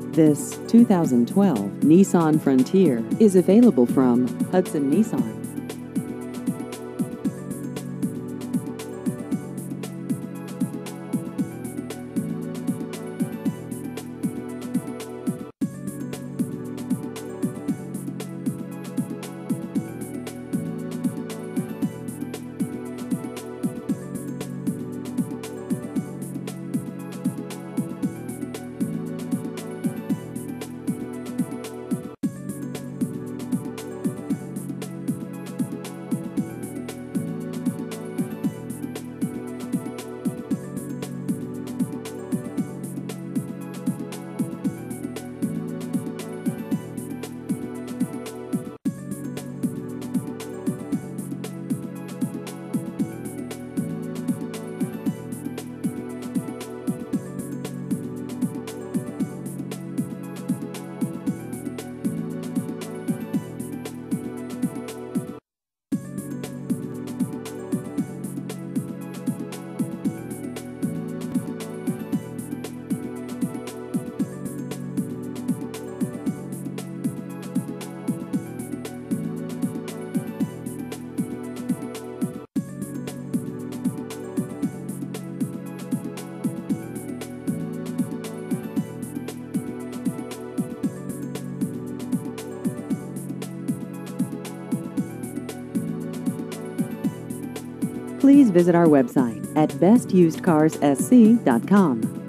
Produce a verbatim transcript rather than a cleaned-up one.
This two thousand twelve Nissan Frontier is available from Hudson Nissan. Please visit our website at best used cars s c dot com.